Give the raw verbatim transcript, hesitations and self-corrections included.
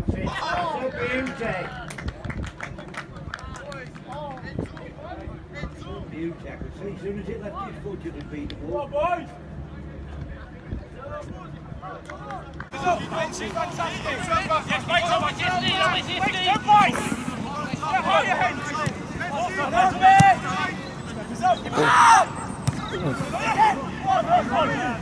You tackle. See, as soon as it left his foot, you'd have beat the ball. Come on, boys! Fantastic! Yes, mate, come on, just lead on, just lead! Get hold your head! That's me! Step up!